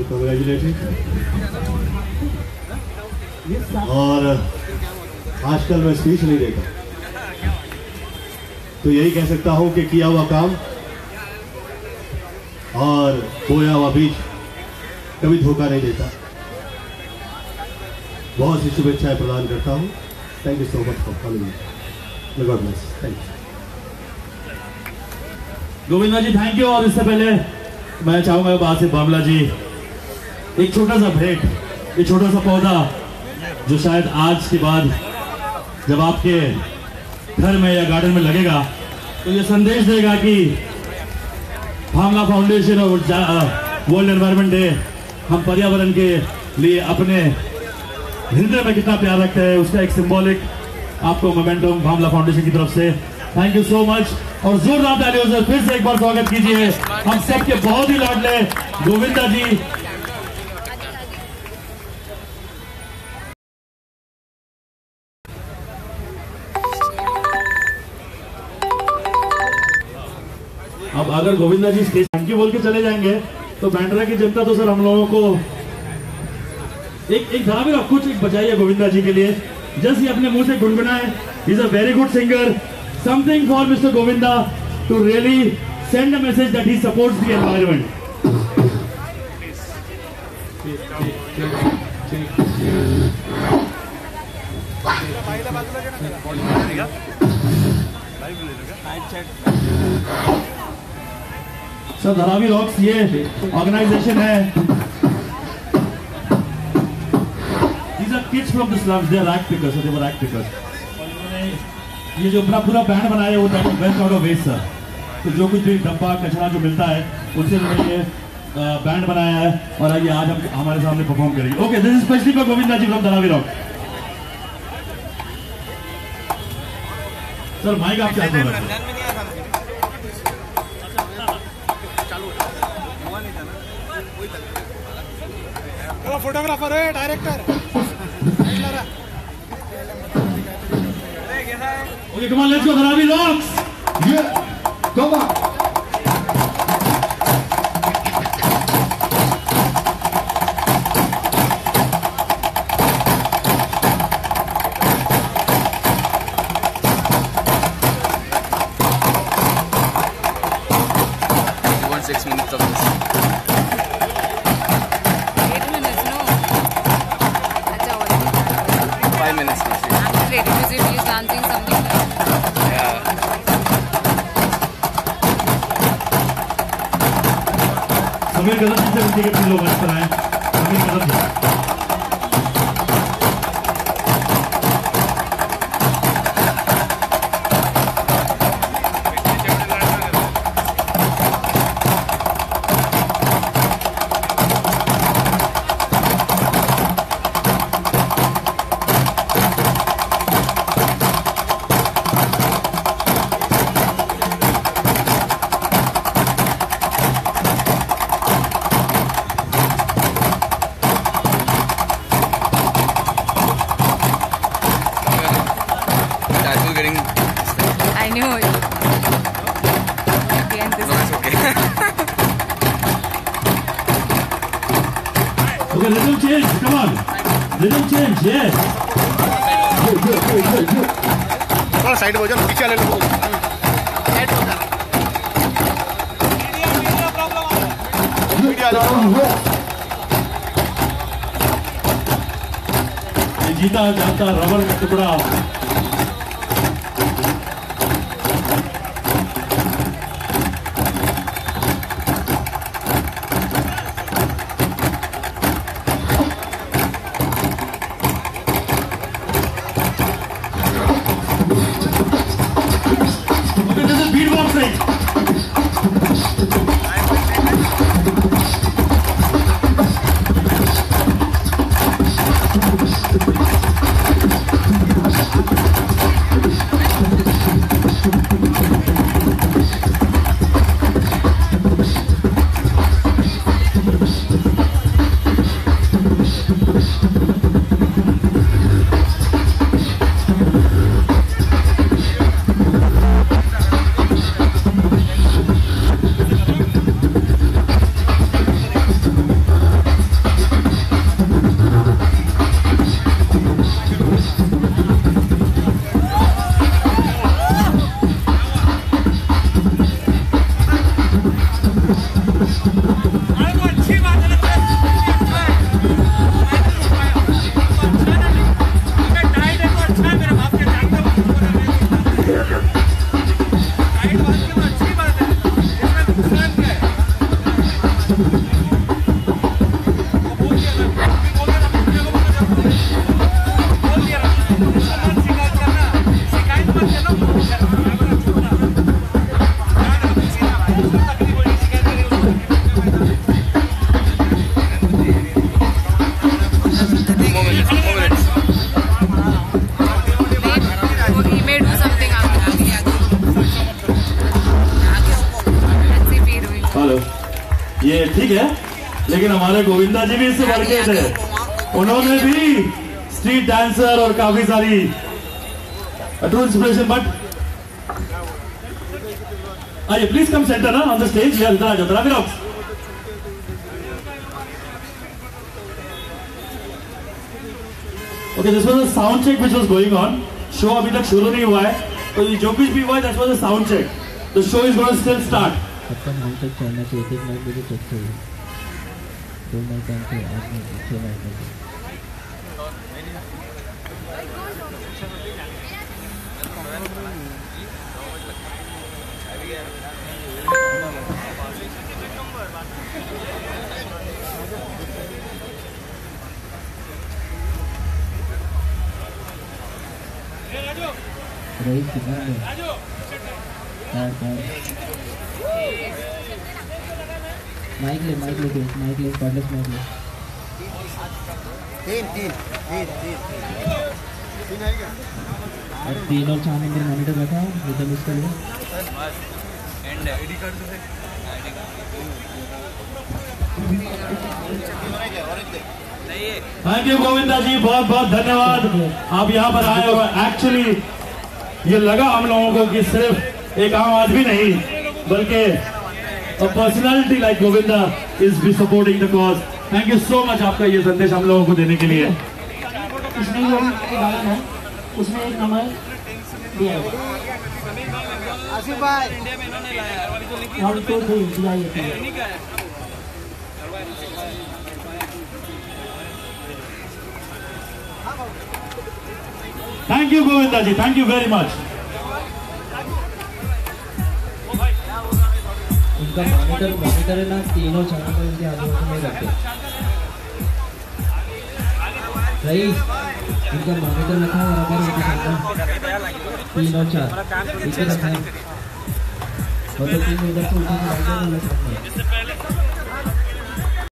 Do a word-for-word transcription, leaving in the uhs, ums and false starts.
To congratulate. और आजकल मैं स्पीच नहीं देता, तो यही कह सकता हूं कि किया हुआ काम और खोया हुआ बीज कभी धोखा नहीं देता। बहुत सी शुभेच्छाएं प्रदान करता हूं। Thank you so much for calling me. God bless. Thank you Govinda ji, thank you. और इससे पहले मैं चाहूंगा बात से भामला जी एक छोटा सा भेंट, एक छोटा सा पौधा जो शायद आज के बाद जब आपके घर में या गार्डन में लगेगा तो ये संदेश देगा कि भामला फाउंडेशन और वर्ल्ड एनवायरनमेंट डे हम पर्यावरण के लिए अपने हृदय में कितना प्यार रखते हैं, उसका एक सिंबॉलिक आपको मोमेंटम भामला फाउंडेशन की तरफ से थैंक यू सो मच। और जोरदार तालियों से फिर से एक बार स्वागत कीजिए हम सबके बहुत ही लाडले गोविंदा जी। अब अगर Govinda ji stage thank you बोल के चले जाएंगे तो बैंड्रा की जनता तो सर हम लोगों को एक एक धारा में कुछ एक बचाइए गोविंदा जी के लिए। जस्ट ये अपने मुंह से गुनगुनाए, he is a very good singer. Something for mister Govinda to really send a message that he supports the environment. Sir Dharavi rocks ये ऑर्गेनाइजेशन है। These are kids from the slums. They are rag pickers. So they were rag pickers. और इन्होंने ये जो अपना पूरा band बनाया है वो waste out of waste sir. तो जो कुछ भी डब्बा कचरा जो मिलता है उससे उन्होंने ये बैंड बनाया है और आइए आज हम हमारे सामने परफॉर्म करेंगे। Okay, this is specially for Govinda ji from Dharavi rock. Sir mike आप क्या बोल रहे हैं? फोटोग्राफर है, director. Okay, come on, let's go, Dharavi rocks! Yeah, come on! You want six minutes of this? Eight minutes, no? Acha, already. Five minutes. I'm ready to see he's dancing something. Sameer Kadam ji से उनके के तीन लोग इस तरह हैं। Sameer Kadam ji I knew it. Okay, and this No, it's okay. Okay, rhythm change, come on. Rhythm change, yes. थोड़ा side हो जाओ, पीछे वाले लोग मीडिया मीडिया ये जीता जाता रबर का टुकड़ा। Thank you. लेकिन हमारे गोविंदा जी भी इससे बढ़ के थे, उन्होंने भी स्ट्रीट डांसर और काफी सारी ट्रू इंस्पिरेशन। बट आइए प्लीज कम सेंटर ना ऑन द स्टेज, यार इधर आ जाओ, फिर आप okay. This was a sound check which was going on. Show अभी तक शुरू नहीं हुआ है, तो ये जो कुछ भी हुआ है that was a sound check. The show is going to still start. अपन हम तक चलना चाहिए, एक माइक मुझे चेक चाहिए, दो माइक काम से आदमी छः माइक में। रईस कितना है? माइक ले माइक ले माइक ले कॉर्डलेस माइक ले। तीन तीन तीन तीन तीन आएगा। और तीन और चार नंबर मॉनिटर रखा है, रिदम इसका ले। एंड आईडी कार्ड दो है, आईडी कार्ड नहीं है। थैंक यू गोविंदा जी, बहुत बहुत धन्यवाद, आप यहाँ पर आए। और एक्चुअली ये लगा हम लोगों को कि सिर्फ एक आम आदमी नहीं, बल्कि a personality like Govinda is be supporting the cause. Thank you so much आपका ये संदेश हम लोगों को देने के लिए। इसमें जो गाना है उसमें एक नंबर दिया है। आसिफ भाई इंडिया में इन्होंने लाया और तो दो दिया है। Thank you Govinda ji, thank you very much. उनका मॉनिटर मॉनिटर है ना, तीनों चैनल में उनके आजू बाजू में रखते। रईस उनका मॉनिटर रखा है बराबर उनके सामने, तीन और चार इसे रखा है, और तो तीन इधर से उधर से